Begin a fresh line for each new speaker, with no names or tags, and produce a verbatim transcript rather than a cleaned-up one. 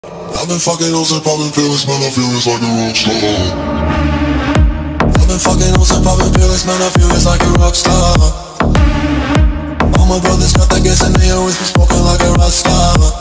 I've been fucking hoes and popping pills, man, I feel it's like a rock star. I've been fucking hoes and popping pills, man, I feel it's like a rock star. All my brothers got that gas and they always been smoking like a rock star.